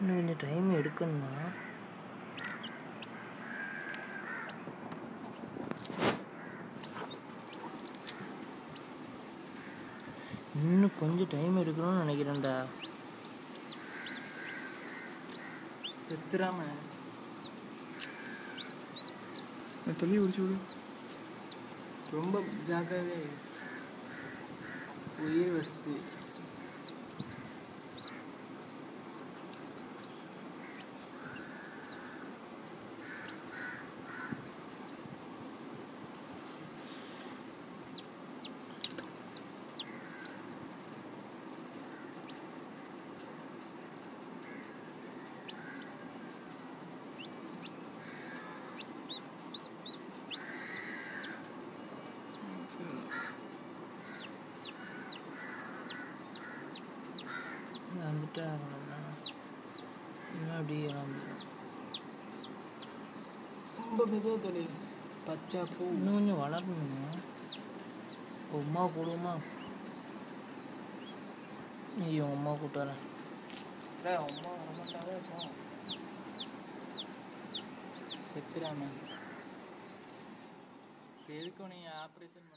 இன்னும் கொஞ்சம் டைம் எடுக்கணுமா? இன்னும் கொஞ்சம் டைம் எடுக்கணும்னு நினைக்கிறேன்டா. செத்துறாம தள்ளி குடிச்சு விடு. ரொம்ப ஜாக்கிரதை. உயிர் வஸ்து. வந்துட்டா அப்படியே ரொம்ப மெதுவாக தொலை. பச்சா பூ இன்னும் கொஞ்சம் வளரணுங்க. உமா கூடுமா? ஐயோ அம்மா கூப்பிட்டு வரேன். அம்மா வரமாட்டாவே இருக்கும். செத்துறாம எதுக்கும் நீ ஆப்ரேஷன்